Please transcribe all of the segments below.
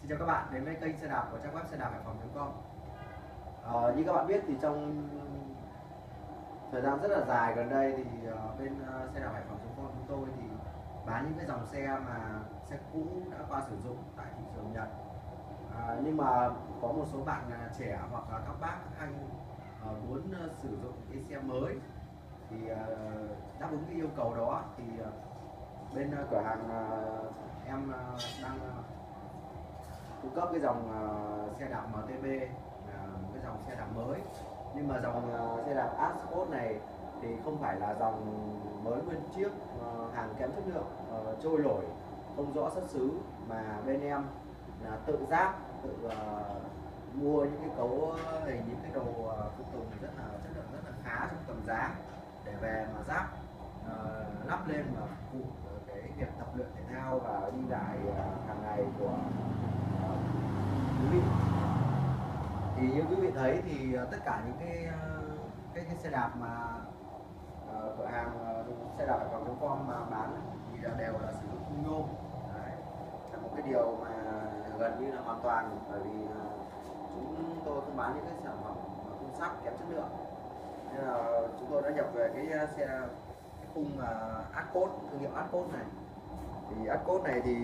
Xin chào các bạn đến với kênh xe đạp của trang web xe đạp Hải Phòng.com. Như các bạn biết thì trong thời gian rất là dài gần đây thì bên xe đạp Hải Phòng.com chúng tôi thì bán những cái dòng xe mà xe cũ đã qua sử dụng tại thị trường Nhật. Nhưng mà có một số bạn trẻ hoặc là các bác anh muốn sử dụng cái xe mới thì đáp ứng cái yêu cầu đó thì bên cửa hàng em đang cung cấp cái dòng xe đạp MTB, là một cái dòng xe đạp mới. Nhưng mà dòng xe đạp Ascot này thì không phải là dòng mới nguyên chiếc, hàng kém chất lượng, trôi nổi, không rõ xuất xứ, mà bên em là tự ráp, tự mua những cái cấu hình, những cái đồ phụ tùng rất là chất lượng, rất là khá trong tầm giá để về mà ráp lắp lên và phục vụ cái việc tập luyện thể thao và đi lại hàng ngày của quý vị. Thì như quý vị thấy thì tất cả những cái xe đạp mà cửa hàng xe đạp Hải Phòng.com mà bán thì đều là sử dụng khung nhôm. Đấy, là một cái điều mà gần như là hoàn toàn, bởi vì chúng tôi không bán những cái sản phẩm khung sắt kém chất lượng, nên là chúng tôi đã nhập về cái khung Ascot, thương hiệu Ascot này. Thì Ascot này thì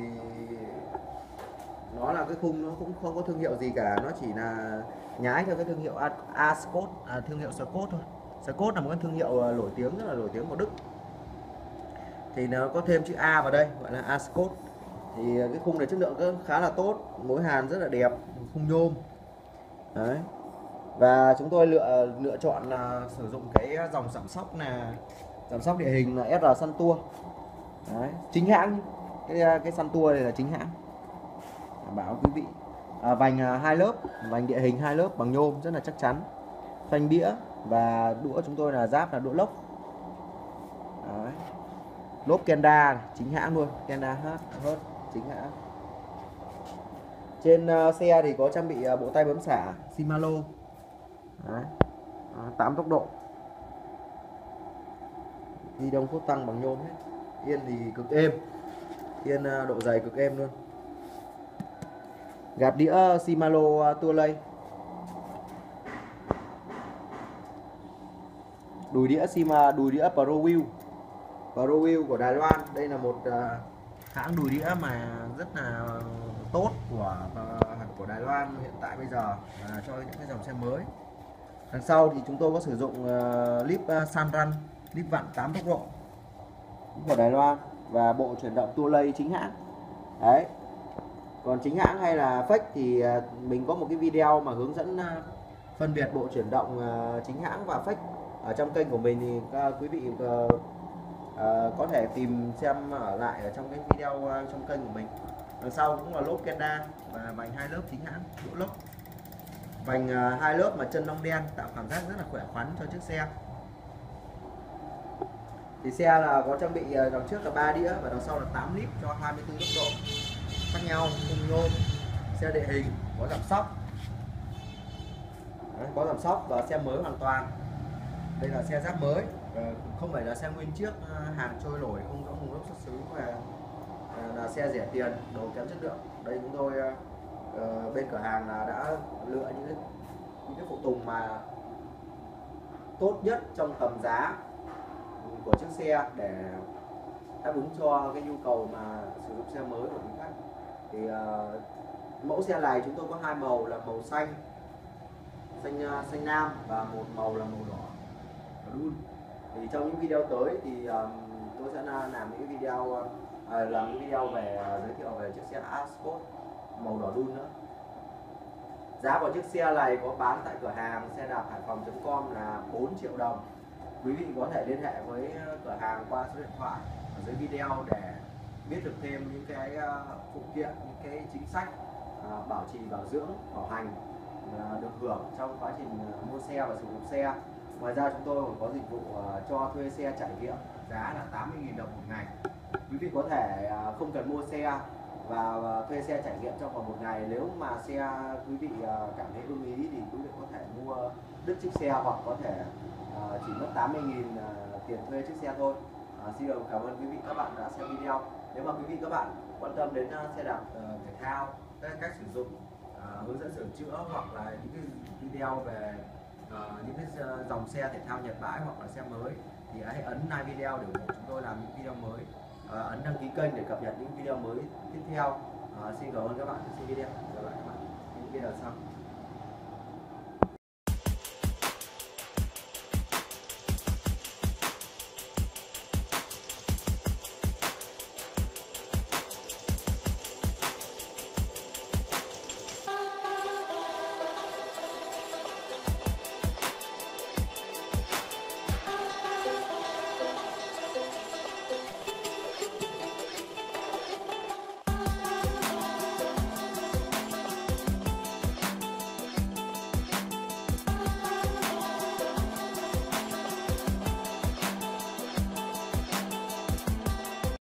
nó là cái khung, nó cũng không có thương hiệu gì cả, nó chỉ là nhái theo cái thương hiệu Ascot, thương hiệu Scott thôi. Scott là một cái thương hiệu nổi tiếng, rất là nổi tiếng của Đức, thì nó có thêm chữ A vào đây gọi là Ascot. Thì cái khung này chất lượng khá là tốt, mối hàn rất là đẹp, khung nhôm. Đấy, và chúng tôi lựa chọn là sử dụng cái dòng giảm sóc, là giảm sóc địa hình là SR Sun Tour. Đấy, chính hãng, cái Sun Tour này là chính hãng, đảm bảo quý vị. Vành 2 lớp, vành địa hình 2 lớp bằng nhôm rất là chắc chắn. Phanh đĩa và đũa chúng tôi là giáp, là đũa lốc. Đấy, lốp Kenda này, chính hãng luôn, Kenda hết chính hãng. Trên xe thì có trang bị bộ tay bấm xả Shimano. Đấy, 8 tốc độ, ghi đông phốt tăng bằng nhôm hết. Yên thì cực êm, yên độ dày cực êm luôn. Gạt đĩa Shimano Tourlay. Đùi đĩa ProWheel của Đài Loan. Đây là một hãng đùi đĩa mà rất là tốt của Đài Loan hiện tại bây giờ, cho những cái dòng xe mới. Đằng sau thì chúng tôi có sử dụng líp Sunrun, líp vặn 8 tốc độ của Đài Loan, và bộ chuyển động Tourlay chính hãng. Đấy, còn chính hãng hay là fake thì mình có một cái video mà hướng dẫn phân biệt bộ chuyển động chính hãng và fake ở trong kênh của mình, thì quý vị có thể tìm xem ở lại ở trong cái video trong kênh của mình. Đằng sau cũng là lốp Kenda và vành 2 lớp chính hãng, đũa lốc. Vành 2 lớp mà chân lông đen tạo cảm giác rất là khỏe khoắn cho chiếc xe. Thì xe là có trang bị đằng trước là 3 đĩa và đằng sau là 8 líp cho 24 tốc độ khác nhau, khung nhôm. Xe địa hình, có giảm sóc. Đấy, có giảm sóc và xe mới hoàn toàn. Đây là xe giáp mới, không phải là xe nguyên chiếc hàng trôi nổi, không có nguồn gốc xuất xứ, mà là xe rẻ tiền, đồ kém chất lượng. Đây chúng tôi bên cửa hàng là đã lựa những cái phụ tùng mà tốt nhất trong tầm giá của chiếc xe để đáp ứng cho cái nhu cầu mà sử dụng xe mới của quý khách. Thì mẫu xe này chúng tôi có 2 màu là màu xanh nam và một màu là màu đỏ đun. Thì trong những video tới thì tôi sẽ làm những cái video về giới thiệu về chiếc xe Ascot màu đỏ đun nữa. Giá của chiếc xe này có bán tại cửa hàng xe đạp Hải Phòng.com là 4 triệu đồng. Quý vị có thể liên hệ với cửa hàng qua số điện thoại ở dưới video để biết được thêm những cái phụ kiện, những cái chính sách bảo trì, bảo dưỡng, bảo hành được hưởng trong quá trình mua xe và sử dụng xe. Ngoài ra chúng tôi còn có dịch vụ cho thuê xe trải nghiệm, giá là 80.000 đồng một ngày. Quý vị có thể không cần mua xe và thuê xe trải nghiệm trong vòng một ngày. Nếu mà xe quý vị cảm thấy ưng ý thì quý vị có thể mua đứt chiếc xe, hoặc có thể chỉ mất 80.000 tiền thuê chiếc xe thôi. Xin cảm ơn quý vị các bạn đã xem video. Nếu mà quý vị các bạn quan tâm đến xe đạp thể thao các cách sử dụng, hướng dẫn sửa chữa, hoặc là những cái video về những cái dòng xe thể thao Nhật bãi hoặc là xe mới, thì hãy ấn like video để ủng hộ chúng tôi làm những video mới, ấn đăng ký kênh để cập nhật những video mới tiếp theo. Xin cảm ơn các bạn đã xem video, gặp lại các bạn những video sau.